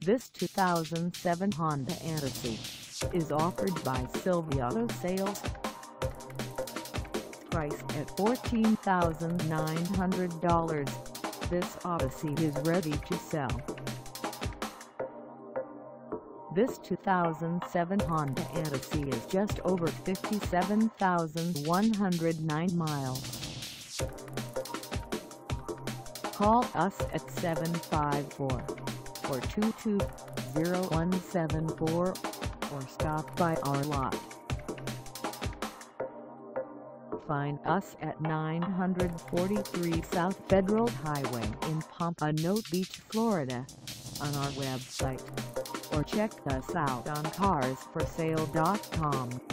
This 2007 Honda Odyssey is offered by Silva Auto Sales. Priced at $14,900, this Odyssey is ready to sell. This 2007 Honda Odyssey is just over 57,109 miles. Call us at 754-422-0174 or stop by our lot. Find us at 943 South Federal Highway in Pompano Beach, Florida, on our website, or check us out on carsforsale.com.